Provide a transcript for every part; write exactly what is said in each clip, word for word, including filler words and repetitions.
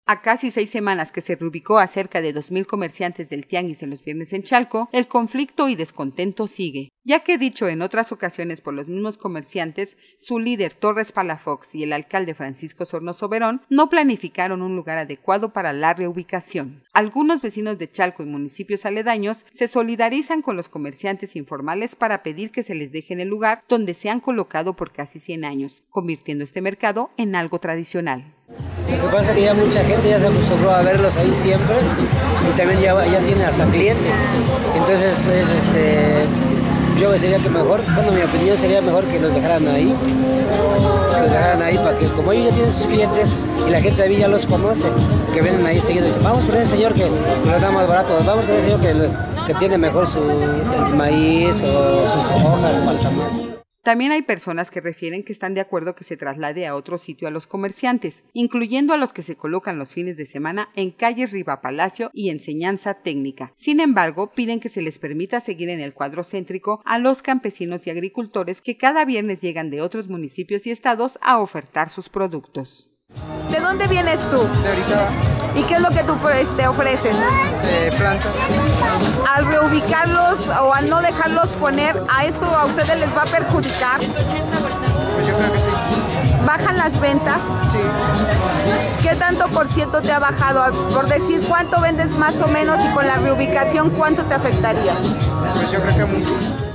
A casi seis semanas que se reubicó a cerca de dos mil comerciantes del tianguis de los viernes en Chalco, el conflicto y descontento sigue, ya que dicho en otras ocasiones por los mismos comerciantes, su líder Torres Palafox y el alcalde Francisco Sornoso Verón no planificaron un lugar adecuado para la reubicación. Algunos vecinos de Chalco y municipios aledaños se solidarizan con los comerciantes informales para pedir que se les deje en el lugar donde se han colocado por casi cien años, convirtiendo este mercado en algo tradicional. Lo que pasa es que ya mucha gente ya se acostumbró a verlos ahí siempre y también ya, ya tienen hasta clientes. Entonces, es, este, yo sería que mejor, bueno, mi opinión sería mejor que los dejaran ahí, que los dejaran ahí para que, como ellos ya tienen sus clientes y la gente de ahí ya los conoce, que vienen ahí seguidos, dicen, vamos con ese señor que lo da más barato, vamos con ese señor que, que tiene mejor su el maíz o sus hojas para el tamal. También hay personas que refieren que están de acuerdo que se traslade a otro sitio a los comerciantes, incluyendo a los que se colocan los fines de semana en calles Riva Palacio y Enseñanza Técnica. Sin embargo, piden que se les permita seguir en el cuadro céntrico a los campesinos y agricultores que cada viernes llegan de otros municipios y estados a ofertar sus productos. ¿De dónde vienes tú? De Orizaba. ¿Y qué es lo que tú te ofreces? De plantas. Al reubicarlos o al no dejarlos poner, ¿a esto a ustedes les va a perjudicar? Pues yo creo que sí. ¿Bajan las ventas? Sí. ¿Qué tanto por ciento te ha bajado? Por decir, ¿cuánto vendes más o menos y con la reubicación cuánto te afectaría? Pues yo creo que mucho.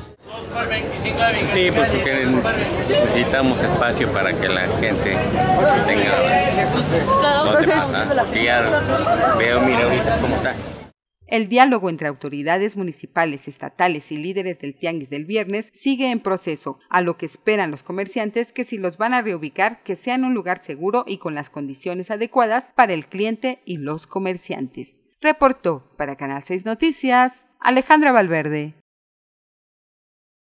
Sí, pues porque necesitamos espacio para que la gente tenga... No se pasa, porque ya veo, mira ahorita cómo está. El diálogo entre autoridades municipales, estatales y líderes del tianguis del viernes sigue en proceso, a lo que esperan los comerciantes que si los van a reubicar, que sea en un lugar seguro y con las condiciones adecuadas para el cliente y los comerciantes. Reportó para Canal seis Noticias, Alejandra Valverde.